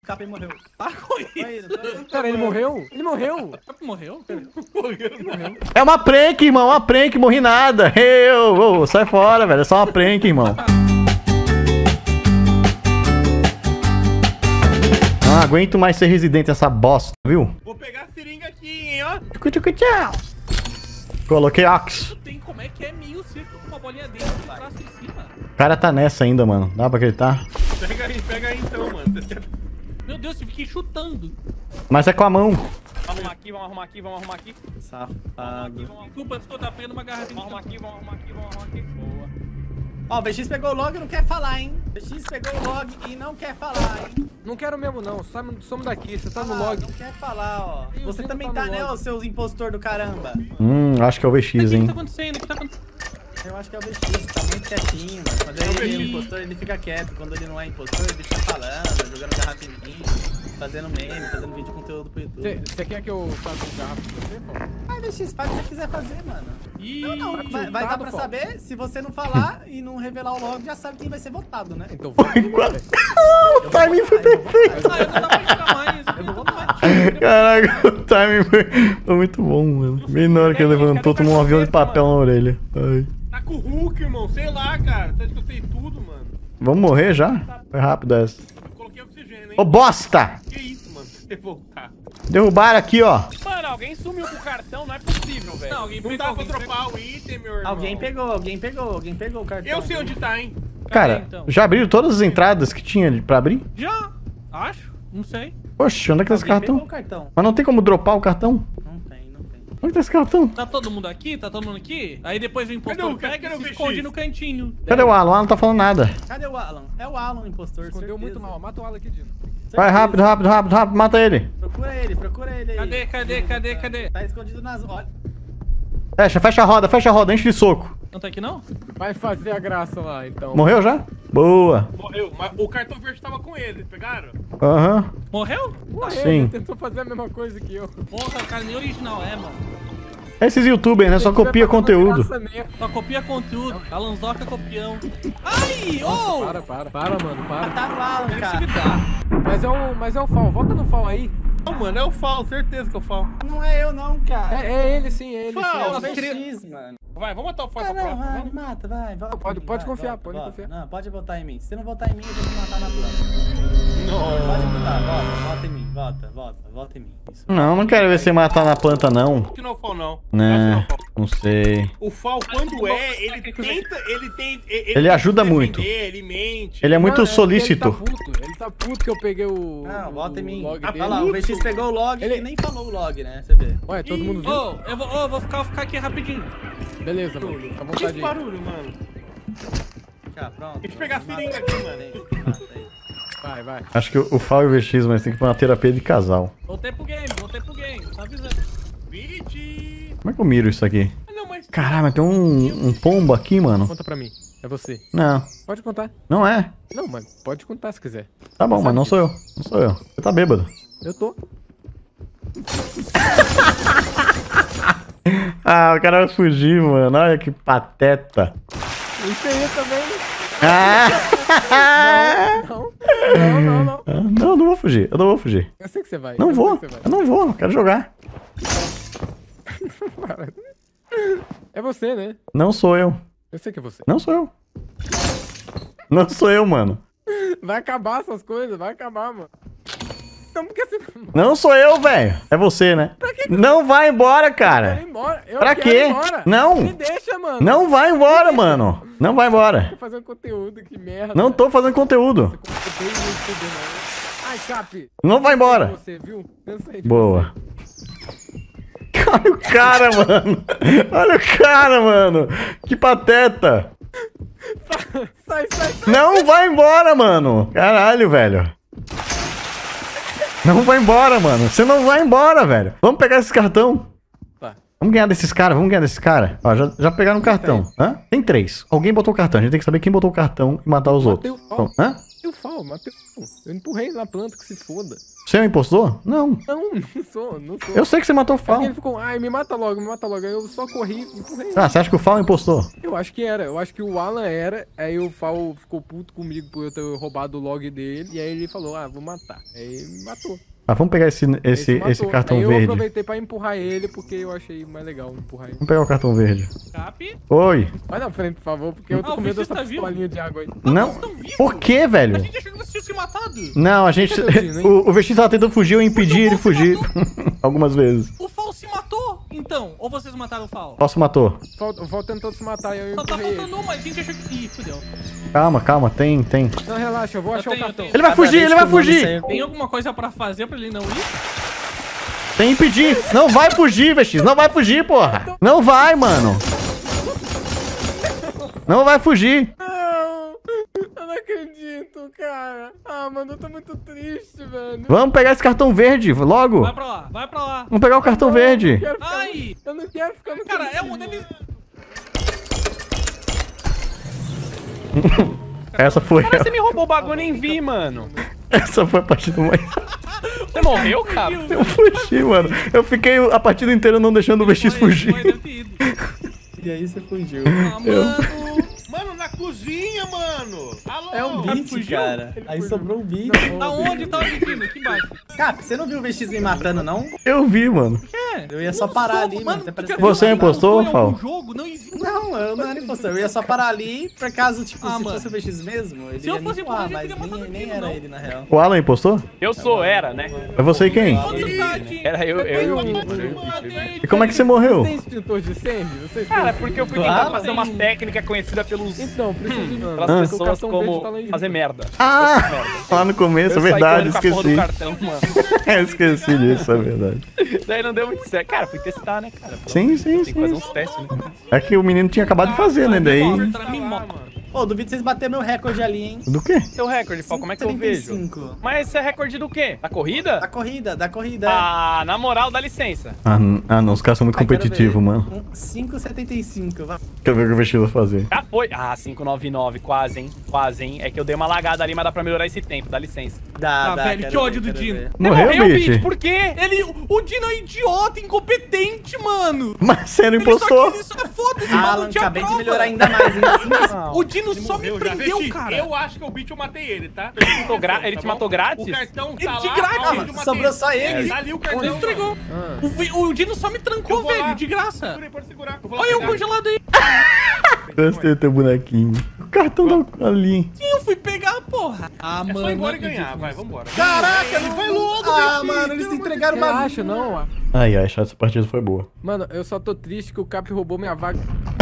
Capim morreu. Ah, com isso. Cara, ele morreu? Ele morreu. Morreu? Morreu. É uma prank, irmão. Uma prank, morri nada. Sai fora, velho. É só uma prank, irmão. Não aguento mais ser residente dessa bosta, viu? Vou pegar a seringa aqui, hein, ó. Tchau. Coloquei Ox. Tem como é que é meio círculo com uma bolinha dentro e um traço em cima. O cara tá nessa ainda, mano. Dá pra acreditar? Pega aí então, mano. Meu Deus, eu fiquei chutando. Mas é com a mão. Vamos arrumar aqui, vamos arrumar aqui, vamos arrumar aqui. Safado. Desculpa, eu tava pegando uma garrafinha. Vamos arrumar aqui, vamos arrumar aqui, vamos arrumar aqui. Boa. Ó, o VX pegou o log e não quer falar, hein? O VX pegou o log e não quer falar, hein? Não quero mesmo, não. Some daqui. Você tá no Ah, log. não quer falar, ó. Ih, o Você Zino também tá tá, no né, log. ô, seus impostor do caramba? Acho que é o VX, O que hein? tá acontecendo? O que tá acontecendo? Eu acho que é o VX, tá muito quietinho, mano. Quando ele é impostor, ele fica quieto. Quando ele não é impostor, ele fica falando, jogando garrafinha, fazendo meme, fazendo vídeo conteúdo pro YouTube. Você quer que eu faça um garrafa pra você, pô? Ah, VX, faz o que você quiser fazer, mano. Ih, Não, vai dar pra pô. saber, se você não falar e não revelar o log, já sabe quem vai ser votado, né? Então vai. O timing foi perfeito. Ah, eu não dá pra jogar mais. Eu não vou mais. Caraca, o timing foi muito bom, mano. Bem na hora que ele levantou, tomou um avião de papel na orelha. Ai. Tá com o Hulk, irmão. Sei lá, cara. Você acha que eu sei tudo, mano? Vamos morrer já? Foi rápido essa. Eu coloquei oxigênio, hein? Ô, bosta! Que isso, mano? Você voltar. Derrubaram aqui, ó. Mano, alguém sumiu com o cartão, não é possível, velho. Não, alguém Não dá pra dropar o item, meu irmão. Alguém pegou o cartão. Eu sei onde tá, hein? Cara, então? já abriram todas as entradas que tinha pra abrir? Já, acho. Não sei. Oxe, onde é que tá esse Alguém pegou cartão? o cartão. Mas não tem como dropar o cartão? Não tem. Onde tá esse cartão? Tá todo mundo aqui? Tá todo mundo aqui? Aí depois o impostor Cadê pega o e se VX? esconde no cantinho. Cadê o Alan? O Alan não tá falando nada. Cadê o Alan? É o Alan, impostor, Escondeu certeza. muito mal. Mata o Alan aqui, Dino. Vai, rápido, mata ele. Procura ele aí. Cadê? Tá escondido nas... Olha. Fecha a roda, enche de soco. Não tá aqui não? Vai fazer a graça lá, então. Morreu já? Boa. Morreu, mas o cartão verde tava com ele, pegaram? Aham. Morreu? Morreu, Sim. ele tentou fazer a mesma coisa que eu. Porra, o cara nem original é, mano. Esses youtubers, né? Só Ele vai copia fazer uma conteúdo. graça mesmo. Só copia conteúdo. Alanzoca copião. Ai, ô! Para, mano, para. Tá no Alan, cara. Agressividade. Mas é o Fal, volta no Fal aí. Não, mano, é o Fal, certeza que é o Fal. Não é eu não, cara. É ele sim, é ele Fal, sim. É o nossa, VX, mano. Vai, vamos matar o Fal Ah, pra não, próxima. vai, vamos. mata, vai. Volta Pode- em mim, pode vai, confiar, volta, pode volta. confiar. Não, pode votar em mim. Se você não votar em mim, eu vou te matar na planta. Pode votar, volta em mim, volta em mim. Isso. Não quero ver você matar na planta, não. Acho que não é o Fal, não. Acho que Né, não é o Fal. não sei. O Fal, quando ele tenta, Ele ajuda tenta se muito. defender, ele mente. Ele é muito Não, solícito. Ele tá puto que eu peguei o. Não, volta em mim. log Olha dele. lá, o VX pegou o log e Ele- ele nem falou o log, né? Você vê. Ué, todo mundo viu? Ô, eu vou ficar aqui rapidinho. Beleza, mano. Fica à Que vontade esse aí. barulho, mano? Já, pronto. Deixa eu pegar a seringa aqui, mano. Mata aí. Vai. Acho que o FAO e o VX, mas tem que pôr uma terapia de casal. Voltei pro game, tá avisando. Bitch. Como é que eu miro isso aqui? Ah, não, mas... Caralho, mas tem um pombo aqui, mano. Conta pra mim. É você. Não, Pode contar. não é. Não, mas pode contar se quiser. Tá bom, Você mas não sabe sou eu. Não sou eu. Você tá bêbado. Eu tô. Ah, o cara vai fugir, mano. Olha que pateta. Isso aí também. Ah! Não. Não vou fugir. Eu não vou fugir. Eu sei que você vai. Não eu sei vou. que você vai. Eu não vou. Quero jogar. É você, né? Não sou eu. Eu sei que é você. Não sou eu. Não sou eu, mano. Vai acabar essas coisas, vai acabar, mano. Então por que você Não sou eu, velho. É você, né? Não vai embora, quer cara. ir embora? Eu Pra quero quê? ir embora. Não. Me deixa, mano. Não vai embora, mano. Não vai embora. Tô fazendo conteúdo, que merda. Não tô fazendo conteúdo. Eu tenho no YouTube, não. Ai, Cap. Não vai embora. Você, viu? Pensa aí de Boa. Olha o cara, mano. Olha o cara, mano. Que pateta. você. Sai. Não vai embora, mano. Caralho, velho. Não vai embora, mano. Você não vai embora, velho. Vamos pegar esse cartão. Tá. Vamos ganhar desses caras, Ó, já pegaram o cartão. Hã? Tem 3. Alguém botou o cartão. A gente tem que saber quem botou o cartão e matar os Matei outros. o Fal. Hã? Eu falo, matei o Fal. Eu empurrei na planta, que se foda. Você é um impostor? Não. Não, não sou, não sou. Eu sei que você matou o Aí Fal. ele ficou, ai, me mata logo, me mata logo. Aí eu só corri e empurrei. Ah, você acha que o Fal é um impostor? Eu acho que era, eu acho que o Alan era, aí o Fal ficou puto comigo por eu ter roubado o log dele, e aí ele falou, vou matar. Aí me matou. Ah, vamos pegar esse Matou. cartão aí eu verde. aproveitei pra empurrar ele, porque eu achei mais legal empurrar ele. Vamos pegar o cartão verde. Cap. Oi. Vai na frente, por favor, porque eu tô Ah, com o medo Vicious dessa tá vivo? pistolinha de água aí. Não. Vocês estão vivos? Por que, A velho? gente achou que vocês tinham se matado. Não, a gente... Cadê o Dino, hein? o VX tava tentando fugir, eu impedi ele fugir. Algumas vezes. O Fal se matou, então. Ou vocês mataram o Fal? Posso matou. O Fal tentou se matar e eu Só tá empurrei ele. faltando uma, a gente achou que... Ih, fudeu. Calma, tem. Não, relaxa, eu vou achar o tenho, cartão. eu Ele vai fugir, ele vai fugir. Tem alguma coisa pra fazer pra ele não ir? Tem que impedir. Não vai fugir, VX. Não vai fugir, porra. Não vai, mano. Não vai fugir. Não, eu não acredito, cara. Ah, mano, eu tô muito triste, velho. Vamos pegar esse cartão verde, logo. Vai pra lá, vai pra lá. Vamos pegar o cartão verde. Eu não quero ficar Ai! Eu não quero ficar no Cara, é cantinho. um... Deve... Essa foi. Cara, você me roubou o bagulho, eu nem vi, mano. Essa foi a partida mais. Você morreu, cara? Eu fugi, mano. Eu fiquei a partida inteira não deixando o VX fugir. Deve ter ido. E aí você fugiu. Ah, mano. Mano, na cozinha, mano. Alô? É um beat, cara. Aí sobrou um beat. Da onde tá o Vitinho? Aqui embaixo. Cap, você não viu o VX me matando, não? Eu vi, mano. Eu ia só parar ali, mano. Até parecer- Você é impostor, Fal? jogo não existe. Não, eu não era impostor. Eu ia só parar ali, por caso, tipo, Ah, se mano. fosse o VX mesmo, ele Se eu ia me fosse empurrar, impostor, eu mas teria matado nem aquilo, era não. ele, na real. O Alan impostor? Eu sou, era, né? É você quem? Onde tá, Tim? Era eu e o Vitor. E como é que você morreu? Tem extintor de incêndio? Vocês Cara, têm? porque eu fui tentar fazer uma técnica conhecida pelas Então, preciso de... pelas o pessoas cartão verde como tá lá em fazer merda. Ah! Lá no começo, é Eu saí verdade, correndo com a porra do esqueci. cartão, mano. Eu esqueci disso, é verdade. Daí não deu muito certo. Cara, fui testar, né, cara? Sim, sim, Tem que fazer sim. uns testes, né? É que o menino tinha acabado de fazer, né? Daí. Me mostra. Pô, duvido vocês baterem meu recorde ali, hein? Do quê? Seu recorde, Fal, como é que eu vejo? 5,35. Mas esse é recorde do quê? Da corrida? Da corrida. Ah, na moral, dá licença. Ah, não, os caras são muito competitivos, mano. 5,75, vai. Quero ver o que o VX vai fazer. Já foi. Ah, 5,99, quase, hein? Quase, hein? É que eu dei uma lagada ali, mas dá pra melhorar esse tempo, dá licença. Dá, Ah, velho, quero que ódio ver, do quero Dino. ver. Morreu, Beat? Beat? Por quê? O Dino é idiota, incompetente, mano. Mas você não Ele só impostor? quis, isso é foda, esse maluco Alan, tinha acabei de prova. melhorar ainda mais, hein? O Dino só me Morreu já. prendeu, VX, cara. Eu acho que o bicho eu matei ele, tá? Ele te matou grátis? O cartão Ele tá de lá. grátis, aonde mano. eu matei Sobrou só ele. Tá ali o Ele cartão. entregou. O Dino só me Eu trancou, vou lá. velho, de graça. Segura aí, pode segurar. Eu vou lá Olha eu pegar. congelado aí. Gostei do teu bonequinho. O cartão da ali. Sim, eu fui pegar, porra. Ah, É mano. só ir embora e não ganhar, acredito vai, nisso. vambora. Caraca, não vai logo, Ah, VX, mano, eles entregaram uma... Relaxa, não. Ai, essa partida foi boa. Mano, eu só tô triste que o Cap roubou minha vaga.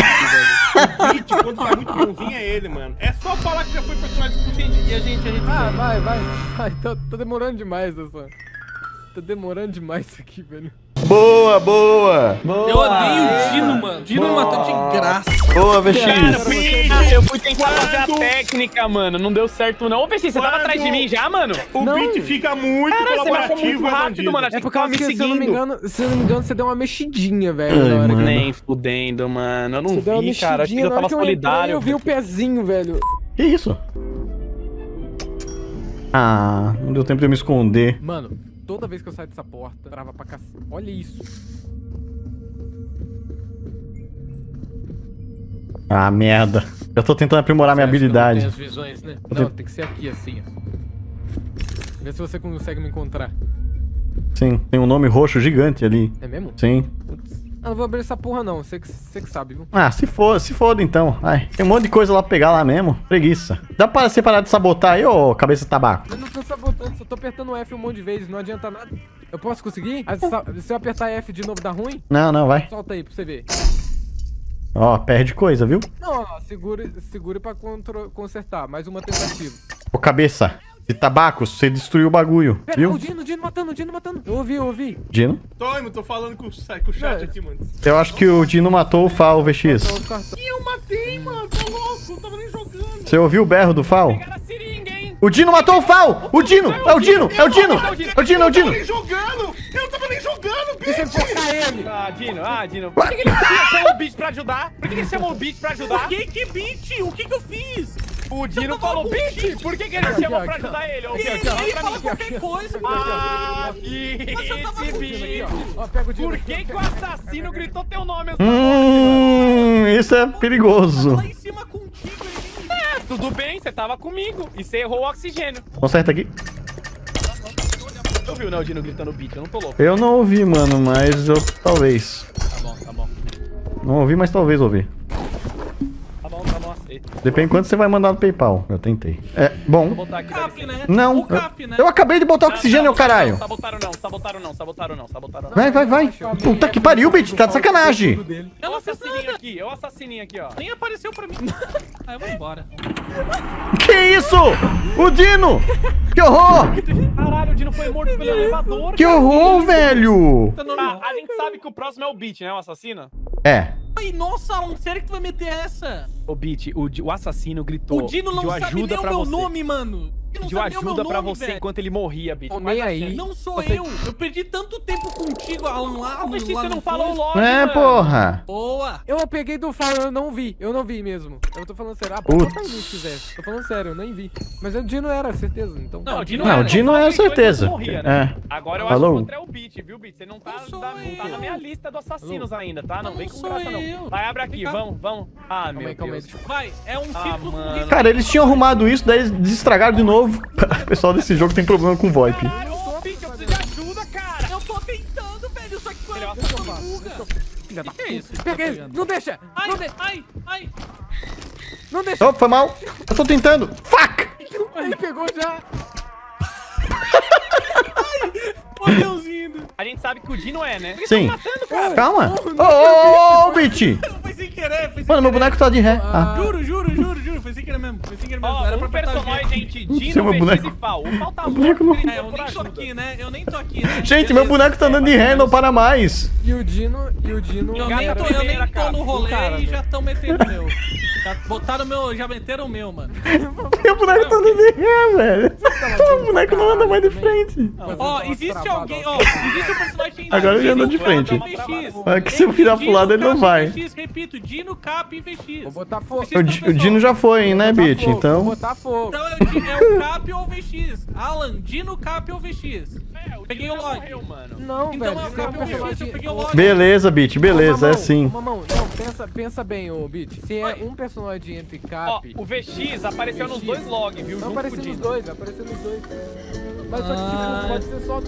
O Beat, quando tá muito bonzinho, é ele, mano. É só falar que já foi personagem suficiente e a gente Ah, vai. Tô demorando demais essa. Tô demorando demais isso aqui, velho. Boa, boa! Eu odeio o Dino, mano. Dino me matou de graça. Boa, VX! Eu fui tentar fazer a técnica, mano. Não deu certo, não. Ô, VX, você tava atrás de mim já, mano? O Não. Beat fica muito Cara, você matou colaborativo muito e rápido, bandido. mano. É Achei que por tava causa me que, se eu não me engano, você deu uma mexidinha, velho, Ai, na hora que... mano. Nem fudendo, mano. Eu não Você deu uma vi, cara. Acho que mexidinha eu na hora tava que eu entrei, solidário. eu vi o pezinho, velho. Que isso? Ah, não deu tempo de eu me esconder. Mano, toda vez que eu saio dessa porta, trava pra cacete. Olha isso. Ah, merda. Eu tô tentando aprimorar minha Você acha que eu não habilidade. tenho as visões, né? Não, tem que ser aqui, assim, ó. Vê se você consegue me encontrar. Sim, tem um nome roxo gigante ali. É mesmo? Sim. Putz. Ah, não vou abrir essa porra não, você que sabe, viu? Ah, se foda então. Ai, tem um monte de coisa lá pra pegar lá mesmo. Preguiça. Dá pra você parar de sabotar aí, ô cabeça de tabaco? Eu não tô sabotando, só tô apertando F um monte de vezes, não adianta nada. Eu posso conseguir? Ah, se eu apertar F de novo dá ruim? Não, vai. Solta aí pra você ver. Ó, perde coisa, viu? Não, ó, segure pra consertar. Mais uma tentativa. Ô cabeça de tabaco, você destruiu o bagulho, Pera, viu? o Dino matando. Eu ouvi. Dino? Tô falando com o chat aqui, mano. Eu acho que o Dino matou o Fal, VX. Então, o cartão. E eu matei, mano. Tá louco, não tava nem jogando. Você ouviu o berro do Fal? Pegaram a seringa, hein? O Dino matou o Fal! O Dino! É o Dino! É o Dino! É o Dino! É o Dino! Nem jogando! Eu não tava nem jogando, Deixa eu bicho! enfocar ele! Dino. Por que ele chamou o bicho pra ajudar? Por que ele chamou o bicho pra ajudar? Que beat? O que eu fiz? O Dino falou, Beat, por que ele chamou pra ajudar ele? Ele fala qualquer coisa, Ah, Beat. Por que o assassino gritou teu nome? Isso é perigoso. Lá em cima contigo, ele Tudo bem, você tava comigo. E você errou o oxigênio. Conserta aqui. Você ouviu, né, o Dino gritando Beat? Eu não tô louco. Eu não ouvi, mano, mas eu talvez. Tá bom. Não ouvi, mas talvez ouvi. Tá bom, aceito. Depende de quanto você vai mandar no PayPal. Eu tentei. É, Vou bom. botar aqui. Cap, né? Não. O Cap, né? Eu acabei de botar oxigênio, caralho. Sabotaram não. Vai. Puta que pariu, Beat. Tá de sacanagem. É o assassininho aqui, ó. Nem apareceu pra mim. Aí eu vou embora. Que isso? O Dino! Que horror! Caralho, o Dino foi morto pelo elevador. Que horror, velho! Tá normal. A gente sabe que o próximo é o Beat, né? O assassino. É. Ai, nossa, Alan, sério que tu vai meter essa? O Beat, o assassino gritou. O Dino não pediu sabe ajuda nem o pra meu você. nome, mano. Ele não Pediu sabe nem o meu ajuda pra nome, você velho. enquanto ele morria, Beat. Tô nem aí. Não sou Você- eu perdi tanto tempo contigo, Alan, lá no... Mas lá você no não falou coisa. logo, É, mano. porra. Boa. Eu peguei do faro, eu não vi mesmo. Eu tô falando sério. Putz. Bota aí se quiser. Tô falando sério, eu nem vi. Mas o Dino era, certeza, então. Não, o Dino Não, era, o Dino só é gritou certeza. enquanto morria, né? É. Agora eu Falou. acho que o outro é o Beat, viu, Beat? Você não tá, Não sou não tá eu. na minha lista dos assassinos ainda, tá? Não Não vem com sou graça, eu. não. Vai, abre aqui, Vem cá. vamos. Ah, meu Calma aí. Deus. Vai, é um círculo com mano. risco. Cara, eles tinham arrumado isso, daí eles estragaram de novo. O pessoal desse jogo tem problema com VoIP. Caralho, ô, Beat, eu preciso de ajuda, cara. Eu tô tentando, velho, só que quando Ele é um eu assassino. buga. Filha da Que é isso? que Pega tá ele! pegando? Não deixa! Ai. Não deixa! Oh, foi mal. Eu tô tentando. Fuck! Ele pegou já! Ô, Deusinho. A gente sabe que o Dino é, né? Sim. Matando, cara. Calma. Ô, Beat. Foi sem querer, foi sem Mano, meu querer. boneco tá de ré. Ah. Juro, foi sem querer mesmo. Ó, Era um pra apertar personagem, G. gente, Seu Dino, meu VX boneco. e Fal. O Fal tá boneco morto, não- É, eu nem tô aqui, né? Eu nem tô aqui, né? Gente, meu boneco tá andando de ré e não para mais. E o Dino. Eu nem Cara, tô primeira, no cara. rolê Cara, e velho. já tão metendo o meu. Já botaram o meu, já meteram o meu, mano. Meu boneco tá andando de ré, velho. O boneco não anda mais de frente. Ó, existe alguém, ó, existe um personagem... Agora ele anda de frente. Ah, que se eu virar pro lado, ele não vai. Repito, Dino, Cap e VX. Vou botar fogo. O Dino já foi, hein, né, Beat? Vou Então. botar fogo. Então é o Cap ou o VX. Alan, Dino, Cap ou VX. Peguei o log. Morreu, mano. Não, Então velho. é o você é um Cap ou o VX, eu personagem. peguei o log. Beleza, Beat, beleza, é sim. Mamão, não, pensa bem, ô Beat. Se é um personagem entre Ó, Cap. o VX apareceu nos dois logs, viu? Não Junto com o apareceu nos Dino. dois, apareceu nos dois. Mas só que tipo, pode ser só.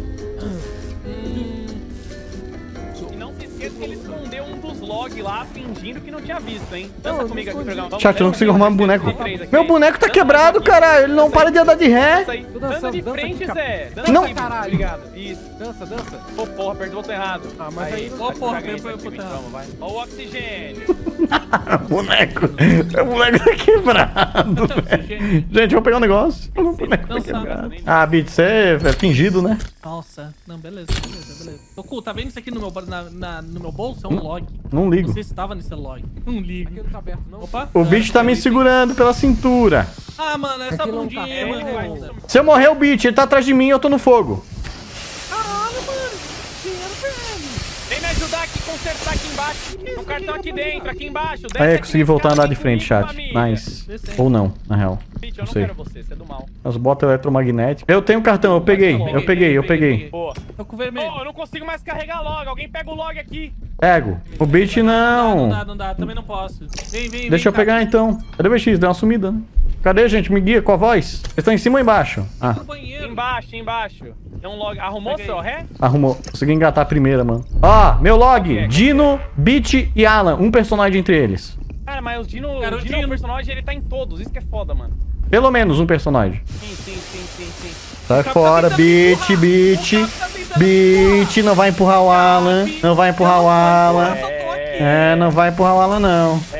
E não se esqueça que ele escondeu um dos logs lá, fingindo que não tinha visto, hein? Dança Não, comigo não aqui, programa. Chat, eu não consigo arrumar meu boneco. Meu boneco tá quebrado, caralho. Ele não para de andar de ré. Dança aí. Tô Dança dançando, de dança frente, aqui, Zé. Dança Não. aí, Caralho. obrigado. Isso. Dança. Ô, porra, apertou o botão errado. Ah, mas aí não- Ô, porra, Caguei foi o isso aqui, botão. vamos, vai. Ó o oxigênio. Boneco. Meu boneco tá quebrado, velho. Gente, eu vou pegar um negócio. Meu boneco tá Não quebrado. sabe. Ah, Beat, você é fingido, né? Nossa, não, beleza. Goku, tá vendo isso aqui no meu bolso? É um log. Não ligo. Você estava nesse log. Não ligo. Aqui não tá aberto, não. Opa. O Beat tá me segurando pela cintura. Ah, mano, essa Aqui não bundinha tá. aí, mano. Se eu morrer, o Beat, ele tá atrás de mim e eu tô no fogo. Caralho, mano. Dinheiro, velho. Vem me ajudar aqui, consertar aqui embaixo. Tem um cartão aqui dentro, aqui embaixo. Desce Aí, aqui, consegui voltar a andar de vem frente, comigo, chat. família. Nice. Ou não, na real. Beat, eu Não não sei. quero você, você é do mal. As botas eletromagnéticas. Eu tenho cartão, eu peguei. Boa. Tô com vermelho. Ô, eu não consigo mais carregar log. Alguém pega o log aqui. Pego. O Beat Não não. dá. Também não posso. Vem. Deixa eu pegar então. Cadê o VX? Deu uma sumida, né? Cadê, gente? Me guia com a voz. Vocês estão em cima ou embaixo? Ah, No banheiro. Embaixo. Tem um log. Arrumou seu ré? arrumou. Consegui engatar a primeira, mano. Ó, meu log. Dino, Beat e Alan. Um personagem entre eles. Cara, mas o Dino, Cara, o Dino é um personagem, ele tá em todos. Isso que é foda, mano. Pelo menos um personagem. Sim. Sai Cap tá fora, tentando Beat, empurrar. Beat. O Cap tá tentando Beat, não vai empurrar o Alan. Não vai empurrar o Alan. Eu só tô aqui. É, não vai empurrar o Alan, não. Nossa,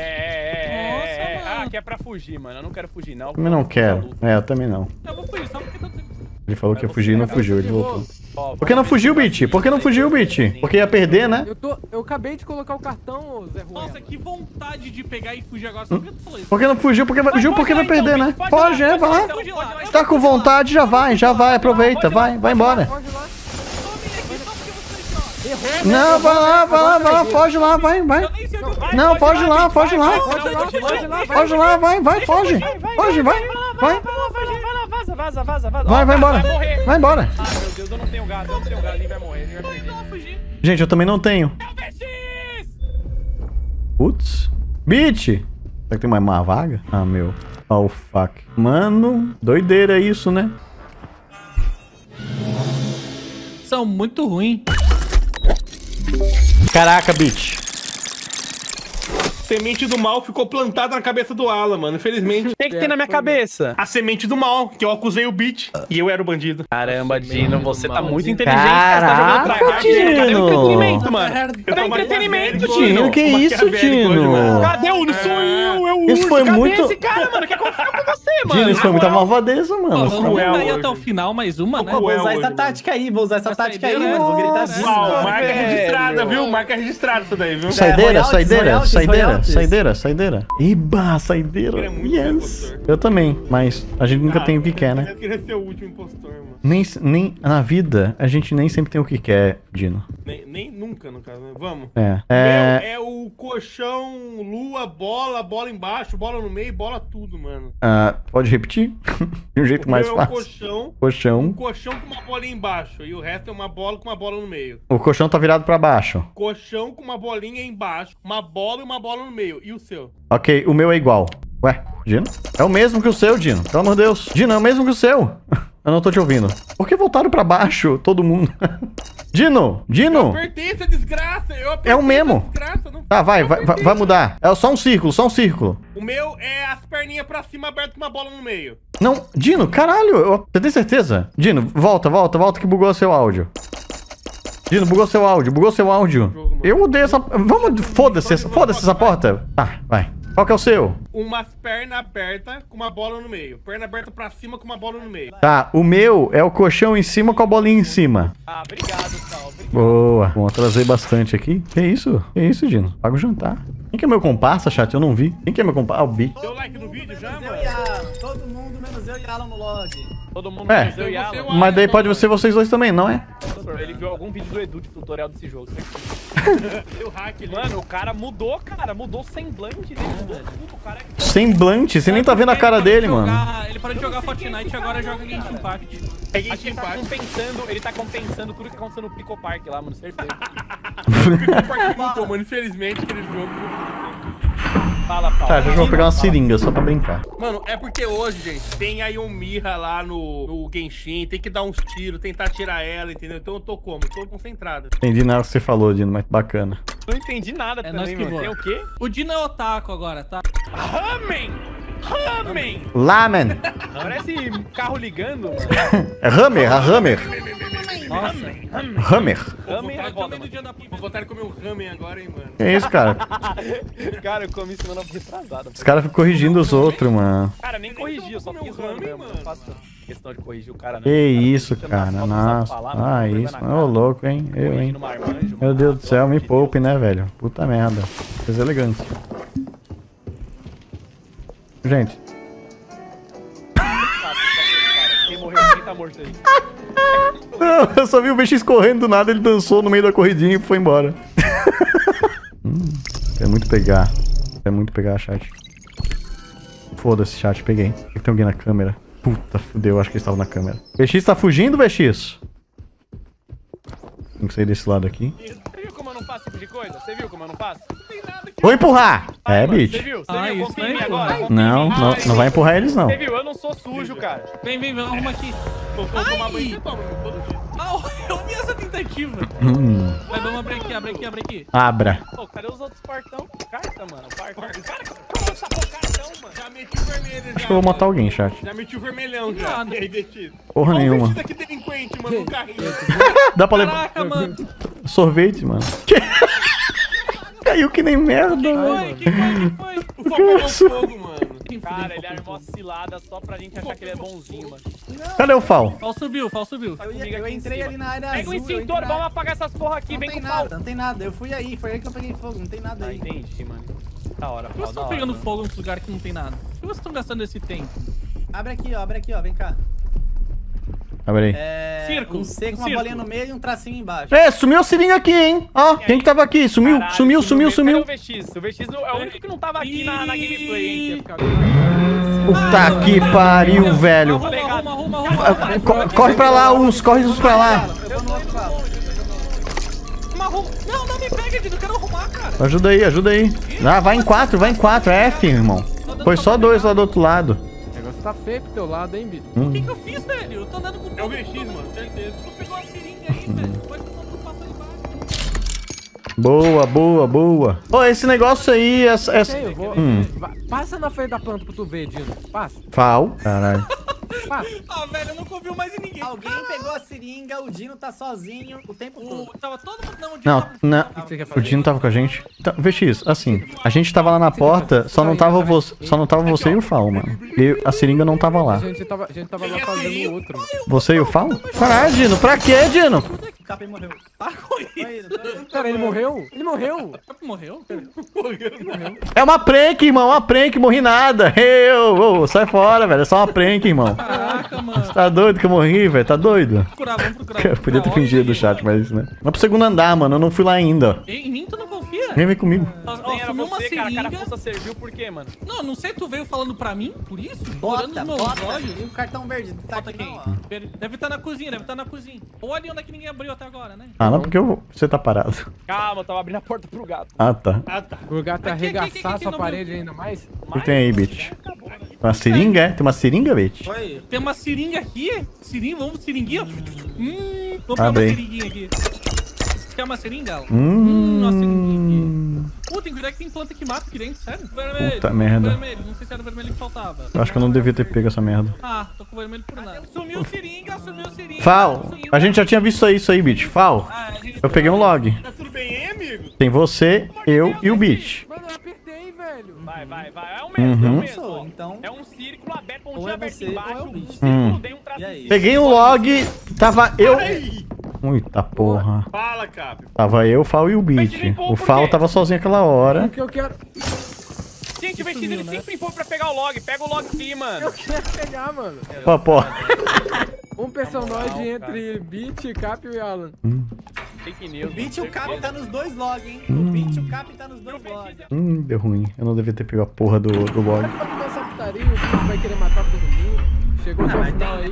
Ah, mano. que é pra fugir, mano. Eu não quero fugir, não. Também não quero. É, eu também não. Eu vou fugir, só porque tá... Ele falou que ia fugir e não fugiu, ele voltou. Ó, Por que não fugiu, Beat? Por que não fugiu, Beat? Porque ia perder, né? Eu acabei de colocar o cartão, ô Zé Ruela. Nossa, que vontade de pegar e fugir agora. Só porque tu falou isso. Por que não fugiu? Porque vai, fugiu porque vai perder, né? Pode, é, vai lá. Então, pode ir lá. Se tá com vontade, já vai, aproveita, vai embora. Pode ir lá. Tome aqui só porque você joga. Não, vai lá, foge lá, vai. Não, foge lá. Foge lá, vai, foge. Foge, vai. Vaza. Vai embora. Vai embora. Ah, meu Deus, eu não tenho gás, ele vai morrer, ele vai perder. Gente, eu também não tenho. Putz. Bitch. Será que tem mais uma vaga? Ah, meu. Oh, fuck. Mano, doideira isso, né? São muito ruins. Caraca, bitch. Semente do mal ficou plantada na cabeça do Alan, mano. Infelizmente. O que tem na minha cabeça? A semente do mal, que eu acusei o Beat e eu era o bandido. Caramba, Dino, você tá muito inteligente. Caraca, Você tá jogando Dino. Cadê o entretenimento, mano? Eu Cadê o tô entretenimento, maquiavélico, Dino? Que isso, Dino? Cadê o... Não sou eu, Isso foi Cadê muito- esse cara, mano? O que aconteceu com você, mano? Dino, isso foi muita malvadeza, mano. Vamos aí até o final, mais uma, né? Vou Vou usar usar essa essa tática aí, mano. Vou gritar assim. Uau, marca velho. registrada, viu? Marca registrada isso daí, viu? Saideira. Iba, saideira. Queria muito Yes. ser impostor. Eu também, mas a gente nunca tem o que quer, né? Eu queria ser o último impostor, mano. Nem na vida, a gente nem sempre tem o que quer, Dino. Nem nunca, no caso, né? Vamos. É. É o colchão, lua, bola embaixo, bola no meio, bola tudo, mano. Pode repetir? De um jeito mais O meu fácil. é um Colchão. colchão com uma bolinha embaixo. E o resto é uma bola com uma bola no meio. O colchão tá virado pra baixo. Colchão com uma bolinha embaixo, uma bola e uma bola no meio. E o seu? Ok, o meu é igual. Ué, Dino? É o mesmo que o seu, Dino. Pelo amor de Deus. Dino, é o mesmo que o seu. Eu não tô te ouvindo. Por que voltaram pra baixo, todo mundo? Dino! Eu apertei essa desgraça. É o mesmo. Desgraça, não... Tá, vai Eu apertei. mudar. É só um círculo. O meu é as perninhas pra cima abertas com uma bola no meio. Não, Dino, caralho. Você tem certeza? Dino, volta que bugou seu áudio. Dino, bugou seu áudio. Eu odeio essa... Vamos... Foda-se essa porta. Tá, vai. Qual que é o seu? Umas pernas abertas com uma bola no meio. Perna aberta pra cima com uma bola no meio. Tá, o meu é o colchão em cima com a bolinha em cima. Ah, obrigado, Sal. Boa. Bom, trazer bastante aqui. Que isso? Dino? Paga o jantar. Quem que é meu comparsa, chat? Eu não vi. Quem que é meu comparsa? Ah, o Bi. Deu like no vídeo já, Eu mano? e Alan. Todo mundo menos eu e Alan no log. Todo mundo É. menos eu e Alan. Mas daí pode ser vocês dois também, não é? Ele viu algum vídeo do Edu de tutorial desse jogo. Deu hack ali. Mano, o cara mudou, Mudou o semblante dele, mudou tudo. O cara é... Semblante. Você nem tá vendo a cara dele, mano. Ele parou de jogar Fortnite e agora joga Genshin Impact. É Acho que Genshin ele tá Impact. compensando tudo que aconteceu no Pico Park lá, mano, certeza. Mano, infelizmente, aquele jogo... Fala, Paulo. Tá, eu vou pegar uma seringa só pra brincar. Mano, é porque hoje, gente, tem a Yomira lá no Genshin, tem que dar uns tiros, tentar tirar ela, entendeu? Então eu tô como? Tô concentrado. Entendi nada que você falou, Dino, mas bacana. Não entendi nada É nós também, que mano. Tem voa. o quê? O Dino é otaku agora, tá? Ramen! Lamen. Parece carro ligando, mano. É Hammer. Nossa. Hammer. Ramen é foda, Também no mano. dia da pizza. Vou voltar a comer um ramen agora, hein, mano. Que é isso, cara? Cara, eu comi semana retrasada. Os caras ficam corrigindo os outros, mano. Cara, nem corrigi, eu só Comer um fiz ramen, ramen, mano. mano. Não faço questão de corrigir o cara, não. Que isso, cara. Nossa. Ah, isso. Ô, louco, hein? Eu, hein? Meu Deus do céu, me poupe, né, velho? Puta merda. Coisa elegante. Gente. Quem morreu? Quem tá morto aí? Eu só vi o BX correndo do nada, ele dançou no meio da corridinha e foi embora. Quer muito pegar, chat. Foda-se, chat, peguei. Tem alguém na câmera. Puta, fudeu, acho que eles estavam na câmera. BX tá fugindo, BX? Tem que sair desse lado aqui. Você viu como eu não faço esse tipo de coisa? Você viu como eu não faço? Vou empurrar! É, Você bitch. viu? Você Ah, viu? isso Confia em mim aí, agora. pô. Confia em Não, mim. não vai empurrar eles, não. Você viu? Eu não sou sujo, cara. Vem, arruma aqui. Vou tomar banho, você toma, meu, todo dia. Eu vi essa tentativa. Vai, vamos abrir aqui. Abra. Pô, cadê os outros partão? Carta, mano. Parta. O cara que essa cartão, mano. Já meti o vermelho, já. Acho que eu vou matar alguém, chat. Já meti o vermelhão, já. Nada. E aí, Vestido? Porra nenhuma. Vestido aqui delinquente, mano, no carrinho. Dá pra levar Caraca, mano. sorvete, mano. Caiu que nem merda, velho. Quem foi? O fogo pegou fogo, mano. Cara, ele armou a cilada só pra gente achar que ele é bonzinho, mano. Cadê o Fal? Fal subiu. Eu entrei ali na área Pega azul. o extintor, vamos apagar essas porra aqui, Não vem tem com o pau. nada, não tem nada. Eu fui aí, foi aí que eu peguei fogo, não tem nada Ah, aí. entendi, mano. Da hora, Por que pau, vocês da estão hora, pegando mano. fogo num lugar que não tem nada? Por que vocês estão gastando esse tempo? Abre aqui, ó, vem cá. Abre aí. Um C com uma bolinha no meio e um tracinho embaixo. Sumiu a seringa aqui, hein? Ó, quem que tava aqui? Sumiu, Caralho, sumiu. Cadê o VX? O VX é o único que não tava aqui na gameplay, hein? Puta que pariu, velho. Arruma. Corre pra lá, corre uns pra lá. Eu vou no outro lado. Não me pega, Dino. Eu quero arrumar, cara. Ajuda aí. Ah, vai em 4, é F, irmão. Foi só 2 lá do outro lado. O negócio tá feio pro teu lado, hein, bicho? O que eu fiz, velho? Eu tô andando com... É o VX, mano, certeza. Tu pegou a seringa aí, velho. Pode passar embaixo. Boa. Ô, esse negócio aí, Eu vou... Passa na frente da planta pra tu ver, Dino. Passa. Fal. Caralho. Passa. Ah, velho, eu não confio mais em ninguém. Alguém pegou a seringa, o Dino tá sozinho o tempo todo. Tava todo mundo... Não, o Dino Não, tava... não. O que você quer O fazer? Dino tava com a gente. Então, VX, assim, a gente tava lá na porta, só não tava você e o Fal, mano. A seringa não tava lá. A gente tava lá fazendo outro. Mano. Você e o Fal? Caralho, Dino, pra quê, Dino? O Capim morreu. Para com isso. Cara, ele morreu? Ele morreu. Morreu? É uma prank, irmão, morri nada. Sai fora, velho, é só uma prank, irmão. Caraca, mano. Você tá doido que eu morri, velho? Tá doido? Vamos procurar. Eu podia ter fingido do chat, mas né. Vamos pro segundo andar, mano, eu não fui lá ainda. Em mim tu não confia? Vem comigo. Ó, Nem era sumiu uma você, cara. A seringa. carapuça serviu por quê, mano? Não sei, tu veio falando pra mim, por isso? Bota. Olhando nos meus olhos. E o cartão verde? Tá Bota aqui aqui. não, ó. Deve estar na cozinha, Ou ali onde é que ninguém abriu até agora, né? Ah, não, porque você tá parado. Calma, eu tava abrindo a porta pro gato. Ah, tá. O gato Aqui, arregaçar sua não parede ainda mais. O que tem aí, bitch? Uma seringa, é? Tem uma seringa, bitch? Foi. Tem uma seringa aqui. Vamos seringuinha? Vamos pegar uma Abre aí. seringuinha aqui. Quer uma seringa? Uma seringuinha aqui. Pô, tem que cuidar que tem planta que mata aqui dentro, sério? Vermelho. Puta merda. Vermelho. Não sei se era o vermelho que faltava. Eu acho que eu não devia ter pego essa merda. Ah, tô com o vermelho por nada. Sumiu seringa. Fal, a gente já tinha visto isso aí, bitch. Fal, eu peguei um log. Tá tudo bem, hein, amigo? Tem você, eu e o bitch. Mano, eu apertei, velho. Vai. É o mesmo, é o mesmo. Sou, ó. então. É um círculo aberto, Ou pontinho é aberto você, embaixo. ou é o Um bicho. círculo, tem um E tracinho. aí? Peguei um log, tava eu... Eita porra. Fala, Cap. Tava eu, o Fal e o bitch. O Fal tava sozinho aquela hora. Porque eu quero... Gente, o VX ele sempre empurra pra pegar o log. Pega o log aqui, mano. Eu quero pegar, mano. Pô. Um personagem entre Beat, Cap e Alan. Fake news. O Beat e o Cap tá nos dois logs, hein? O Beat e o Cap tá nos dois logs. Deu ruim. Eu não devia ter pego a porra do log. Pra começar a putaria, o Beat vai querer matar todo mundo. Chegou no final aí.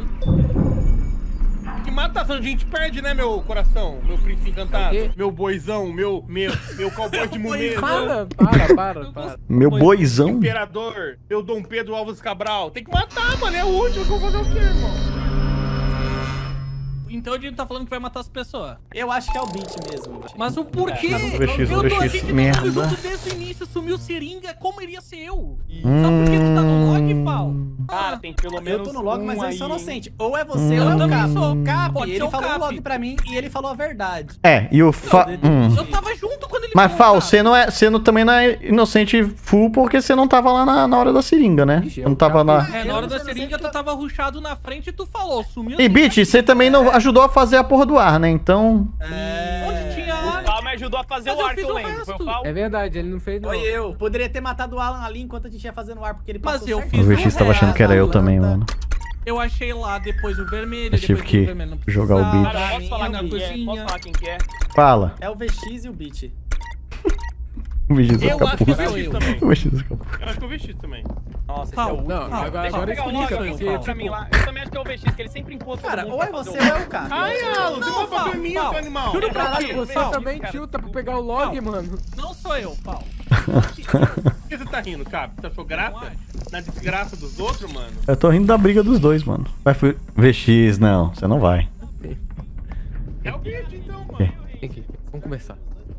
Que matação, a gente perde, né, meu coração? Meu príncipe encantado. O quê? Meu boizão, meu cowboy de mumeza. Para. Meu boizão. Imperador, meu Dom Pedro Alves Cabral. Tem que matar, mano. É o último que eu vou fazer o quê, irmão? Então a gente tá falando que vai matar as pessoas. Eu acho que é o Beat mesmo. Mas o porquê? VX, Eu tô aqui merda. perguntando desde o início, sumiu seringa, como iria ser eu? Só porque tu tá no log, Fal? Cara, tem pelo Eu menos tô no log, mas eu aí. sou inocente. Ou é você ou é Eu o também Cap. sou. Cap, Pode ser ele o falou Cap. no log pra mim e ele falou a verdade. É, e o Fal... Eu tava junto quando ele Mas, falou, Fal, cara. você também não é inocente full porque você não tava lá na hora da seringa, né? Você não tava lá... É, na hora Eu da não sei seringa tu tava rushado na frente e tu falou, sumiu. E, bitch, você também não ajudou a fazer a porra do ar, né? Então... Onde tinha O ar? Fal me ajudou a fazer Mas o eu ar, que fiz eu o lembro. Foi o resto. Fal? É verdade, ele não fez não. Foi eu. Poderia ter matado o Alan ali enquanto a gente ia fazendo ar, porque ele passou Mas eu certinho. O fiz VX tava achando que era eu também, mano. Eu achei lá depois o vermelho, Eu tive depois que o vermelho não jogar o precisava, Cara, posso falar na quem que é? cozinha. Posso falar quem que é? Fala. É o VX e o Beat. O VX Eu acho que escapou. sou eu. também. O VX escapou. Eu acho que eu vesti também. Nossa, esse Fal, é o último. Não, Fal, agora Deixa eu pegar o log, explica, ó, porque, pra tipo, mim lá. Eu também acho que é o VX, que ele sempre empurra todo Cara, mundo ou pra é fazer você o ou log. é o Cap. Ai, Alan, você Não, vai fazer Fal, mim, Fal. seu animal. Juro pra Caralho, ti, você Fal. também tilta pra pegar o log, mano. Não sou eu, Fal. Por que você tá rindo, Cap? Você achou graça? Na desgraça dos outros, mano? Eu tô rindo da briga dos dois, mano. Vai, VX, não. Você não vai. É o Beat, então, mano. É. Vem aqui, vamos começar.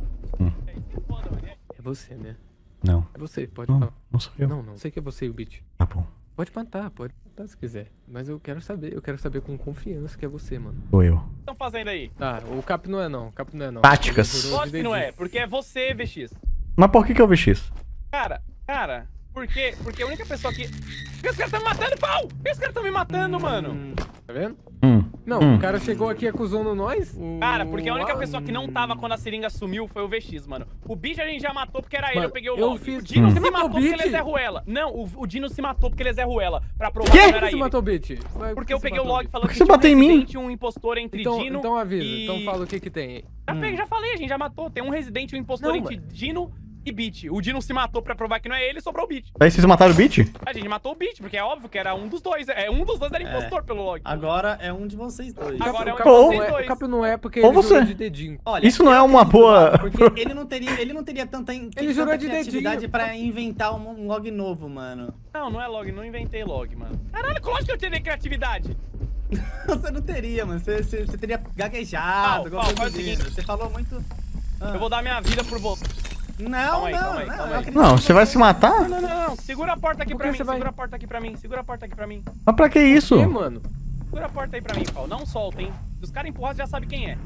É você, né? Não. É você, pode Não, falar. não sou eu. Não, sei que é você e o Beat. Tá bom. Pode matar se quiser. Mas eu quero saber com confiança que é você, mano. Sou eu. O que estão fazendo aí? Tá, o Cap não é não, Táticas. Ele jurou de Lógico que não é, dedinho. porque é você, VX. Mas por que é o VX? Cara, por quê? Porque a única pessoa que... Por que os caras estão me matando, pau? Por que os caras estão me matando, mano? Tá vendo? Não, o cara chegou aqui acusando nós. Cara, porque a única Alan. pessoa que não tava quando a seringa sumiu foi o VX, mano. O bicho a gente já matou porque era ele, Mano, eu peguei o eu log. fiz- O Dino Você se matou matou o porque ele é Beat? Zé Ruela. Não, o Dino se matou porque ele é Zé Ruela. Pra provar Quê? que não Por era que você ele. matou o Beat? Porque eu peguei o log falando Por que que você bateu em mim? residente e um impostor entre Então, Dino então avisa, e... então fala o que que tem. Já falei, a gente já matou. Tem um residente e um impostor Não, entre Dino e Beat. O Dino se matou pra provar que não é ele, sobrou o Beat. Aí vocês mataram o Beat? A gente matou o Beat, porque é óbvio que era um dos dois. Um dos dois era impostor pelo log. Agora é um de vocês dois. Agora é um O de Capo não vocês é- dois. o Capo não é porque Ou ele você. jurou de dedinho. Olha, Isso não eu é uma acredito, boa... Porque ele não teria tanta, Ele jurou tanta de criatividade dedinho. pra inventar um log novo, mano. Não é log, não inventei log, mano. Caralho, lógico que eu teria criatividade. Você não teria, mano. Você teria gaguejado. Paulo, igual faz o o Dino. seguinte. Você falou muito... Ah. Eu vou dar minha vida por você. Não, Calma aí, não, calma aí, não. calma eu aí. acredito Não, em você vai se matar? Não. Segura a porta aqui Por pra que mim, você vai? segura a porta aqui pra mim, segura a porta aqui pra mim. Mas pra que isso? Que, mano? Segura a porta aí pra mim, Paulo. Não solta, hein. Se os caras empurrar, você já sabe quem é.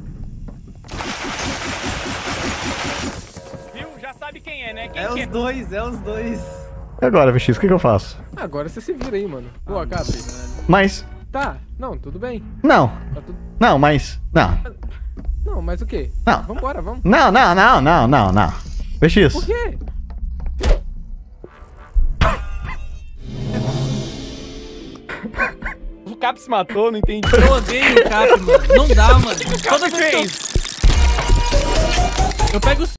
Viu? Já sabe quem é, né? Quem É que os é? dois, é os dois. E agora, VX, o que eu faço? Agora você se vira aí, mano. Pô, Capo. Mas... Tá, não, tudo bem. Não. Tá tudo... Não, mas... Não. Não, mas o quê? Não. Vambora, vamos. Não. VX. Por quê? O Cap se matou, não entendi. Eu odeio o Cap, mano. Não dá, mano. Toda vez que fez? eu pego os